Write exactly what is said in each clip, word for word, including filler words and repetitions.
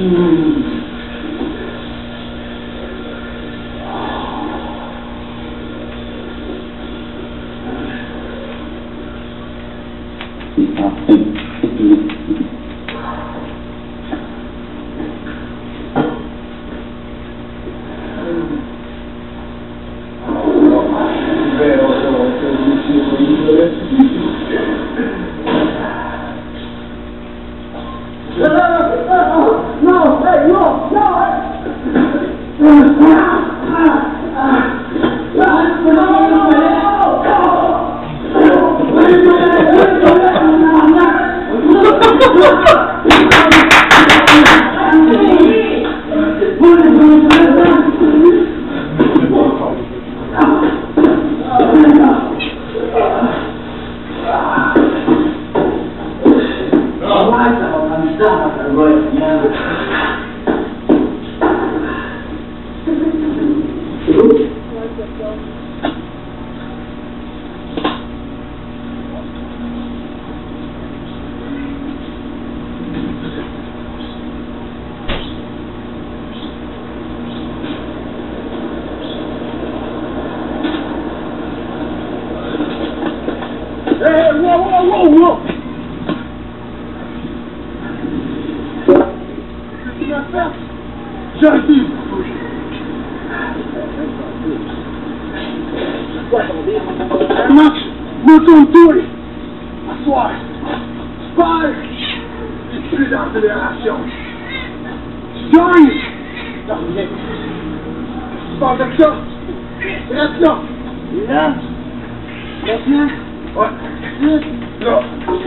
J'arrive. Max, bouton tour. Assoir. Pare. Plus d'accélération. Gagne. Pas avec ça. Reste là. Là. Maintenant. Ouais. Là.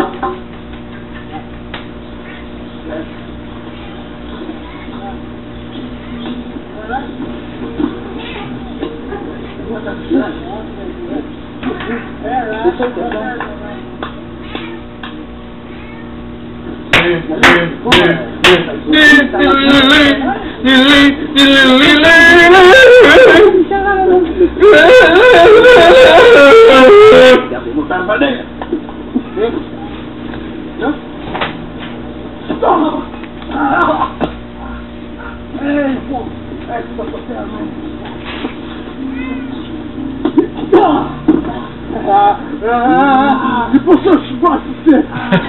C'est pour ça que je suis pas assisté.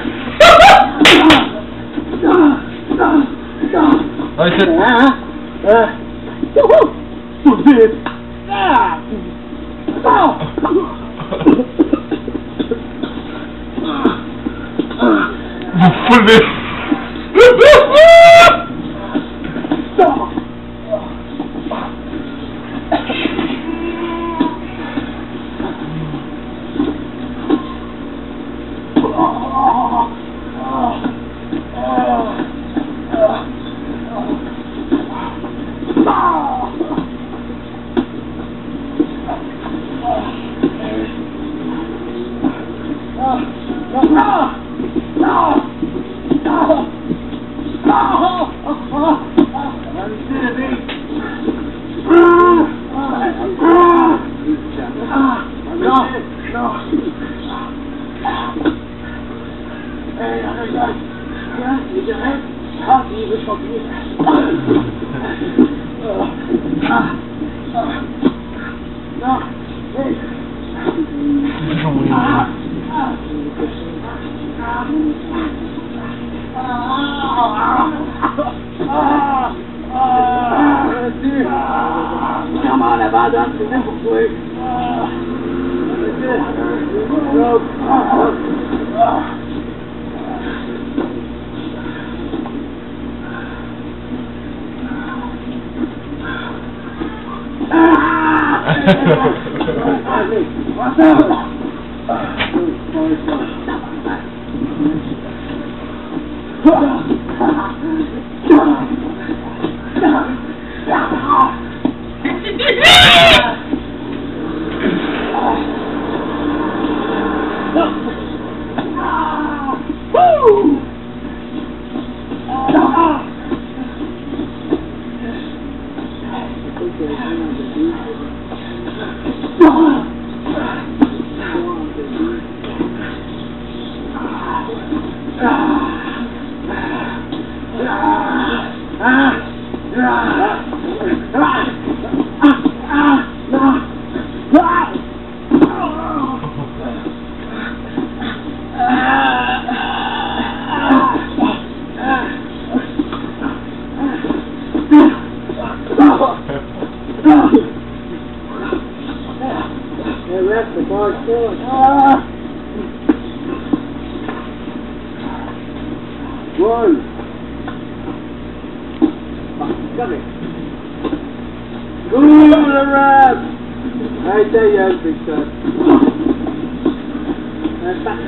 Ouais, c'est... Tout vite. Vous foulez. Comment la badane, c'est bien pour toi. One. Got it. Good, alright. I say yes, big shot. That's back.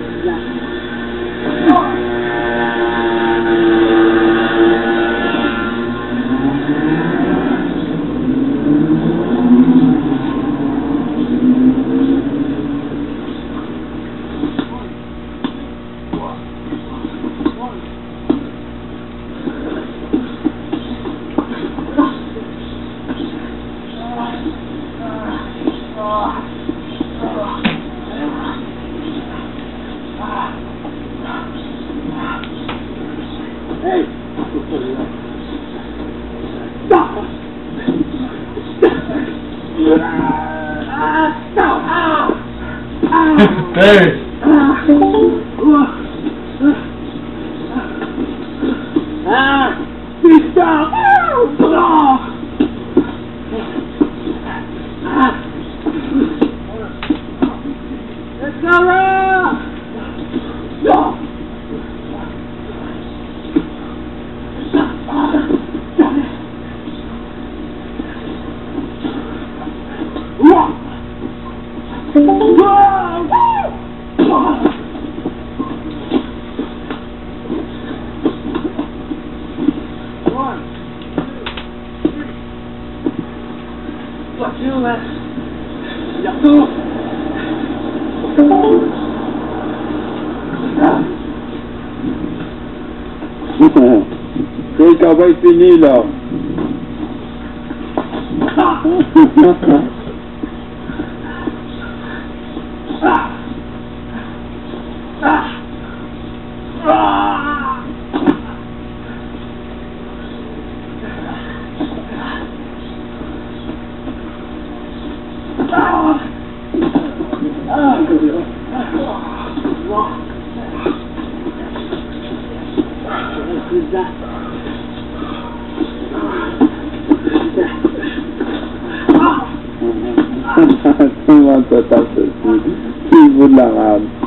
Hey! Stop! Ah! Stop! Ah! Ah! Hey! Ah! Please stop! Ah! Ah! Let's go, Rob! Stop! One, two, three. Fuck you, man. Y'a tout. C'est le travail fini là. Tout le monde peut pas se suivre. Qui vous de l'arabe.